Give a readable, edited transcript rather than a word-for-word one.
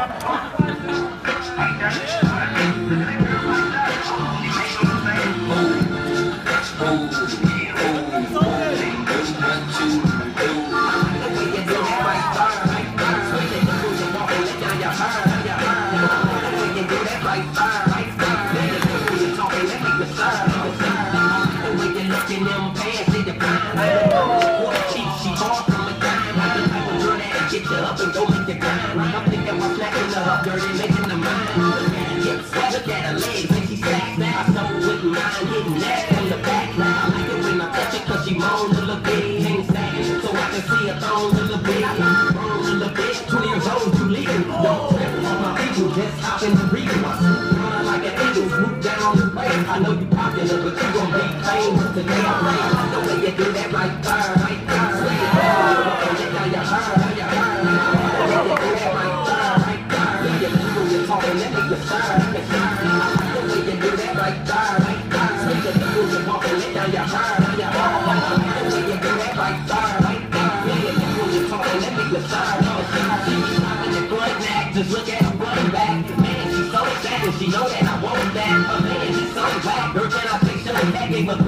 Dirty, making the mind. Look at her legs, and she stacks now. I so wouldn't mind hitting that from the back now. I like it when I touch it, cause she moans a little bit. Ain't sagging, so I can see her thongs a little bit. Moans a little bit, 20 years old, you leaving. Don't trip on my people, just hop in the region. Running like an eagle, swoop down the way. I know you popular, but you gon' be famous today. I like the way you do that right there, right there. Sweet it, let down your hair, down your hair. The way you do that right there, right there. You're talking, let me get started. Just look at her running back. Man, she's so sad and she know that I want that. Man, she's so black. Girl, can I take some back? Gave her